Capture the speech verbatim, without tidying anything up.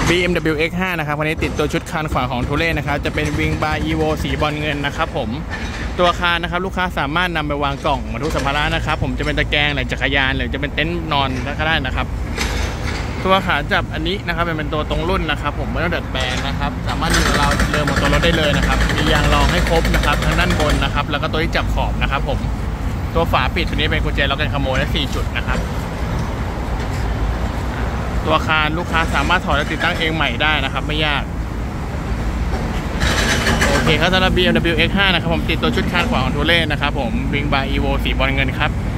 บี เอ็ม ดับเบิลยู เอ็กซ์ ห้า นะครับวันนี้ติดตัวชุดคานขวาของทูเล่นะครับจะเป็นวิงบาร์ Evo สีบอลเงินนะครับผมตัวคานนะครับลูกค้าสามารถนำไปวางกล่องบรรทุกสัมภาระนะครับผมจะเป็นตะแกรงหรือจักรยานหรือจะเป็นเต็นท์นอนก็ได้นะครับตัวขาจับอันนี้นะครับเป็นตัวตรงรุ่นนะครับผมไม่ต้องดัดแปลงนะครับสามารถดึงเราเรือหมดตัวรถได้เลยนะครับมียางรองให้ครบนะครับทั้งด้านบนนะครับแล้วก็ตัวที่จับขอบนะครับผมตัวฝาปิดตัวนี้เป็นกุญแจล็อกกันขโมยและสี่จุดนะครับตัวคานลูกค้าสามารถถอดและติดตั้งเองใหม่ได้นะครับไม่ยากโอเคครับสำหรับ บี เอ็ม ดับเบิลยู เอ็กซ์ ห้า นะครับผมติดตัวชุดคานขวาของทูเล่นะครับผมวิงบาร์ Evo สีบอลเงินครับ